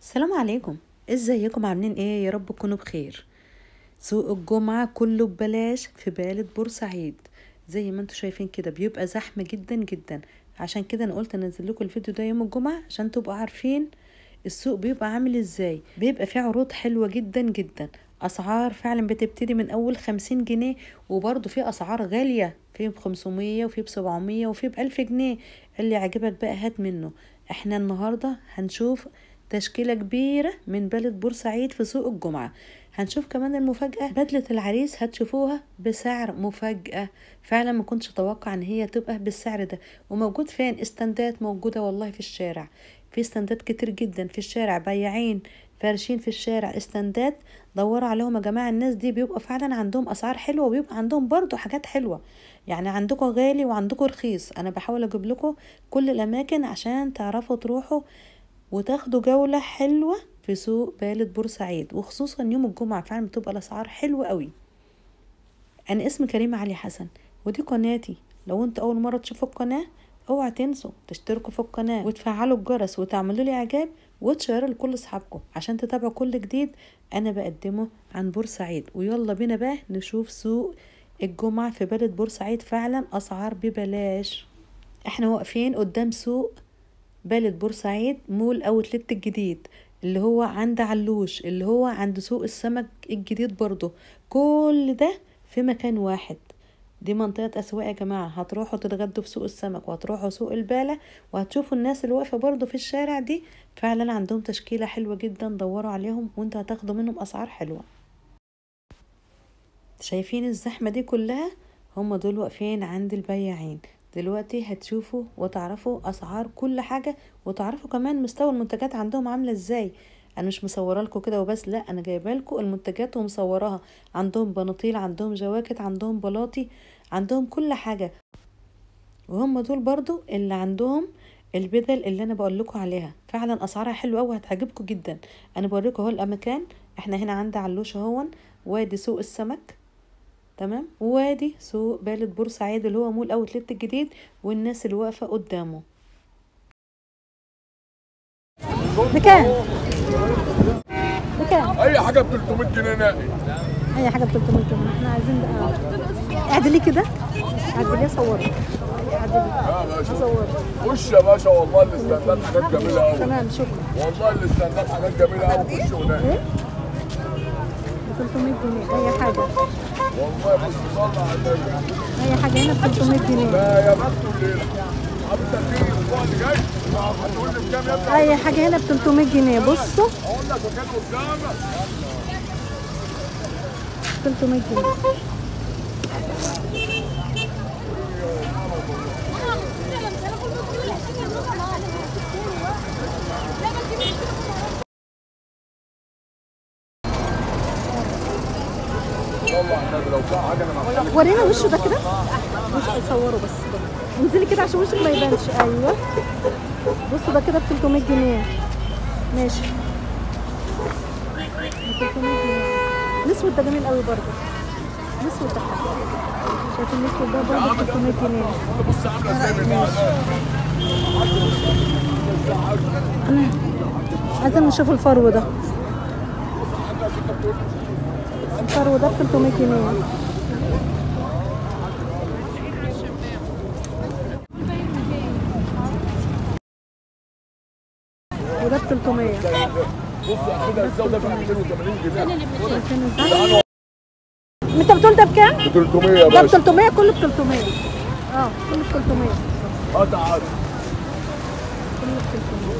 السلام عليكم. ازيكم عاملين ايه؟ يا رب تكونوا بخير. سوق الجمعة كله ببلاش في بلد بورسعيد. زي ما انتوا شايفين كده بيبقى زحمة جدا جدا. عشان كده انا قلت انزل لكم الفيديو ده يوم الجمعة عشان تبقوا عارفين السوق بيبقى عامل ازاي. بيبقى فيه عروض حلوة جدا جدا، اسعار فعلا بتبتدي من اول 50 جنيه، وبرضه في اسعار غالية، في ب500 وفي ب700 وفي ب1000 جنيه. اللي عجبك بقى هات منه. احنا النهاردة هنشوف تشكيلة كبيرة من بلد بورسعيد في سوق الجمعة. هنشوف كمان المفاجأة، بدلة العريس هتشوفوها بسعر مفاجأة. فعلا ما كنتش اتوقع ان هي تبقى بالسعر ده. وموجود فين؟ استندات موجودة والله في الشارع، في استندات كتير جدا في الشارع، بياعين فارشين في الشارع استندات. دوروا عليهم يا جماعة، الناس دي بيبقى فعلا عندهم اسعار حلوة وبيبقى عندهم برضو حاجات حلوة. يعني عندكم غالي وعندكم رخيص. انا بحاول اجيب لكم كل الاماكن عشان تعرفوا تروحوا وتاخدوا جولة حلوة في سوق بلد بورسعيد، وخصوصا يوم الجمعة فعلا بتبقى الأسعار حلوة قوي. أنا اسمي كريمة علي حسن، ودي قناتي. لو انت أول مرة تشوفوا القناة اوعى تنسوا تشتركوا في القناة وتفعلوا الجرس وتعملوا لي إعجاب وتشيروا لكل أصحابكم عشان تتابعوا كل جديد أنا بقدمه عن بورسعيد. ويلا بينا بقى نشوف سوق الجمعة في بلد بورسعيد. فعلا أسعار ببلاش. احنا واقفين قدام سوق بلد بورسعيد مول اوتلت الجديد، اللي هو عند علوش، اللي هو عند سوق السمك الجديد برضو. كل ده في مكان واحد. دي منطقة أسواق يا جماعة. هتروحوا تتغدوا في سوق السمك وهتروحوا سوق البالة وهتشوفوا الناس اللي واقفة برضو في الشارع دي. فعلا عندهم تشكيلة حلوة جدا، دوروا عليهم وانت هتاخدوا منهم أسعار حلوة. شايفين الزحمة دي كلها؟ هم دول واقفين عند البياعين. دلوقتي هتشوفوا وتعرفوا اسعار كل حاجة، وتعرفوا كمان مستوى المنتجات عندهم عاملة ازاي. انا مش مصوره لكم كده وبس، لا انا جايبه لكم المنتجات ومصوراها. عندهم بناطيل، عندهم جواكت، عندهم بلاطي، عندهم كل حاجة. وهم دول برضو اللي عندهم البدل اللي انا بقول لكم عليها. فعلا اسعارها حلوه قوي هتعجبكم جدا. انا بوريكم اهو الاماكن. احنا هنا عند علوش اهون، وادي سوق السمك، تمام، وادي سوق بلد بورسعيد اللي هو مول اوتلت الجديد والناس اللي واقفه قدامه. بكام؟ بكام؟ اي حاجه ب 300 جنيه نقي. اي حاجه ب 300 جنيه. احنا عايزين بقى اعدلي كده، اعدلي صوري، اعدلي يا باشا صوري. خش يا باشا، والله الاستندات حاجات جميله قوي. تمام شكرا. والله الاستندات حاجات جميله قوي. خش ونقي. ايه؟ ب 300 جنيه اي حاجه. والله بص صلى على النبي. اي حاجه هنا ب 300 جنيه. لا يا بنت الليله حضرتك تيجي الاسبوع اللي جاي هتقول لي بكام يا ابني؟ اي حاجه هنا ب 300 جنيه. بصوا اقول لك وكان قدامك 300 جنيه. صلى على النبي. لو فيها حاجه انا معاك. ورينا وشه ده كده، وش صوروا بس كده. انزلي كده عشان وشك ما يبانش. ايوه بصوا ده كده ب 300 جنيه. ماشي ب 300 جنيه. الاسود ده جميل قوي برضه. الاسود ده حلو. شايفين الاسود ده برضه ب 300 جنيه. بص عامله ازاي من انا عايزين نشوف الفرو ده. الفرو ده ب 300 جنيه. وده ب 300. بص اخدها ازاي وده ب 280 جنيه. انت بتقول ده بكام؟ ب 300 يا ده ب باشا. 300. كله ب 300. كله ب 300. اه تعالى. كله ب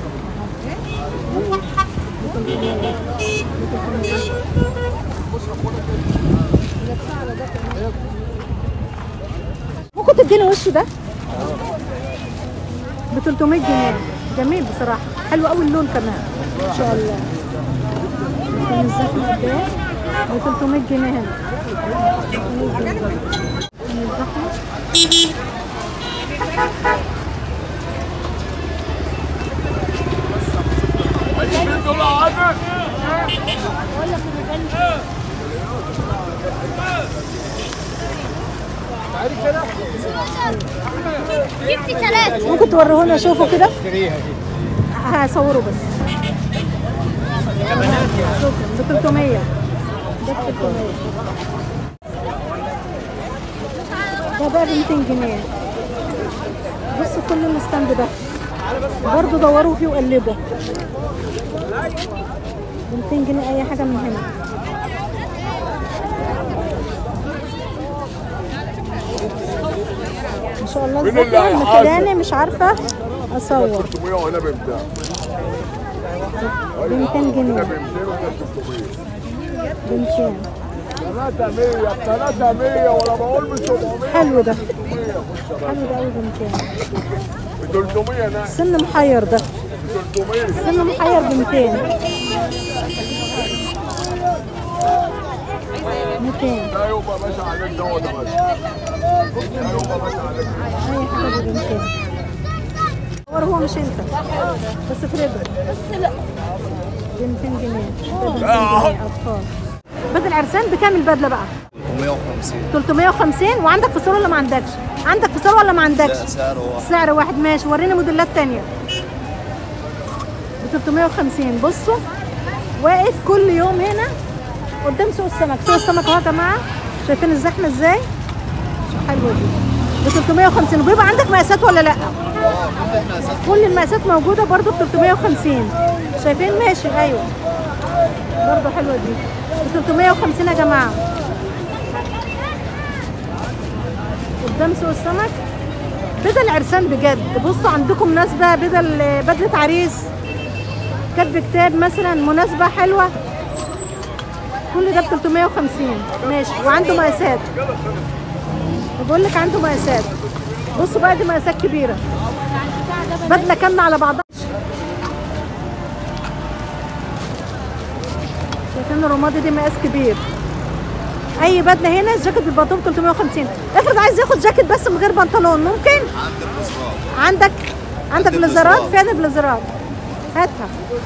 300. ممكن تديني وش ده؟ ب 300 جنيه. جميل بصراحة، حلو قوي اللون كمان ان شاء الله. كان الزحمة قد ايه؟ ب 300 جنيه هنا. كان الزحمة مين دول عادل؟ جبت ثلاثة. ممكن توريهولنا اشوفه كده؟ هصوره بس. 300. ده ب 300. ده بقى ب 200 جنيه. بصوا كل الستاند ده برضه دوروا فيه وقلبوا. ب 200 جنيه اي حاجه من هنا. ما شاء الله مين اللي الزحمه هيحاسب؟ مخلاني مش عارفه اصور. 300 وهنا ببتاع. ب 200 جنيه. ده ب 200 وده 300. ب 200. 300 300 ولا بقول ب 700. حلو ده. 300 خش حلو ده قوي ب 200. ب 300 نعم. سن محير ده. ب 300. سن محير ب 200. 200. لا يبقى ماشي عليك ده ولا ماشي. لا يبقى ماشي عليك. اي حاجه ب 200. هو مش انت بس فريدو. بس لا ب 200 جنيه. ده ب 200 جنيه اطفال. بدل عرسان بكام البدله بقى؟ 350. 350. وعندك فصول ولا ما عندكش؟ عندك فصول ولا ما عندكش؟ لا سعره واحد. سعر واحد ماشي. وريني موديلات تانية ب 350. بصوا واقف كل يوم هنا قدام سوق السمك. سوق السمك اهو يا جماعه، شايفين الزحمه ازاي؟ حلوه دي ب 350. وبيبقى عندك مقاسات ولا لا؟ كل المقاسات موجوده برضو ب 350. شايفين؟ ماشي ايوه برضو حلوه دي ب 350 يا جماعه قدام سوق السمك. بدل عرسان بجد. بصوا عندكم مناسبه بدله عريس، كاتب كتاب مثلا، مناسبه حلوه، كل ده ب 350 ماشي. وعنده مقاسات، بقول لك عنده مقاسات. بصوا بقى دي مقاسات كبيره، بدله كامله على بعضها. شايفين الرمادي دي مقاس كبير. اي بدله هنا الجاكيت بالبنطلون 350. افرض عايز ياخد جاكيت بس من غير بنطلون ممكن؟ عندك بليزرات. فين البليزرات؟ هاتها.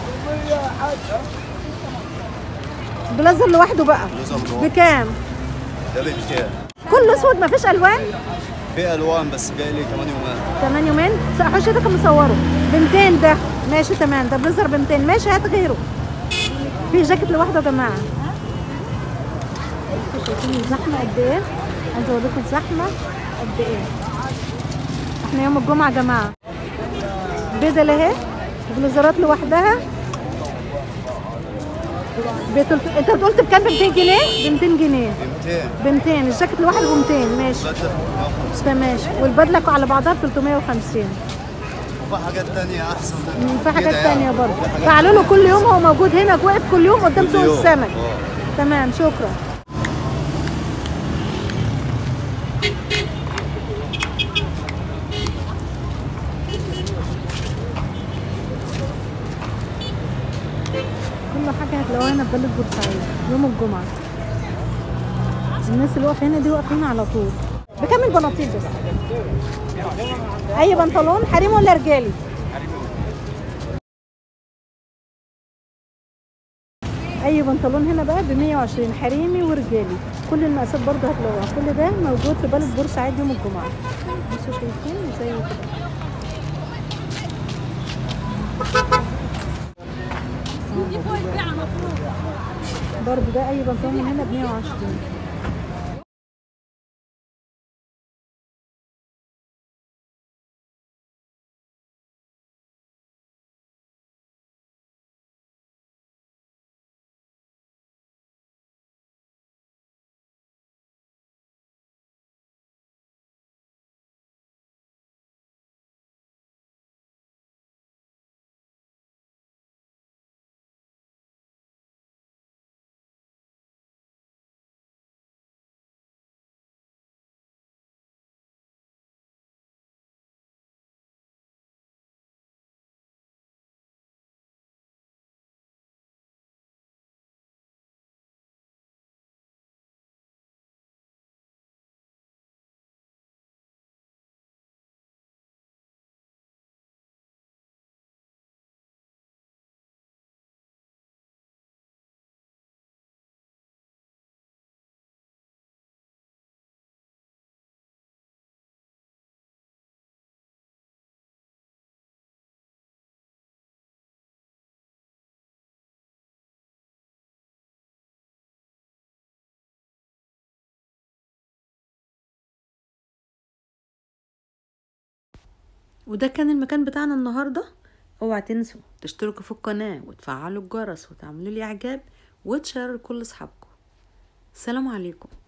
بليزر لوحده بقى بكام؟ ده بكام؟ كله اسود مفيش الوان؟ في الوان بس جاي لي كمان يومين. كمان يومين؟ حوشي ده كان مصوره ب 200. ده ماشي تمام. ده بليزر ب 200 ماشي. هات غيره. في جاكيت لوحده يا جماعه. شايفين الزحمه قد ايه؟ عايزه اوريكم الزحمه قد ايه. احنا يوم الجمعه يا جماعه. بدل اهي بليزرات لوحدها انت قلت بكام؟ ب 200 جنيه؟ ب 200 جنيه. ب 200 الجاكيت لوحده ب 200 ماشي. ده ماشي. والبدله على بعضها ب 350. وفي حاجات تانية احسن. في حاجات كده تانية يعني. برضه. في حاجات تعالوا له كل يوم، هو موجود هنا واقف كل يوم قدام كل سوق يوم. السمك. تمام شكرا. كل حاجة هتلاقوها هنا في بلد بورسعيد يوم الجمعة. الناس اللي واقفة هنا دي واقفين على طول. بكام البناطيل بس؟ أي بنطلون حريمي ولا رجالي؟ أي بنطلون هنا بقى ب 120 حريمي ورجالي. كل المقاسات برضه هتلاقوها. كل ده موجود في بلد بورسعيد يوم الجمعة. بصوا شايفين زي كده. برضه ده اي بنطلون من هنا ب 120. وده كان المكان بتاعنا النهاردة. اوعى تنسوا تشتركوا في القناة وتفعلوا الجرس وتعملوا لي اعجاب وتشيروا لكل اصحابكم. السلام عليكم.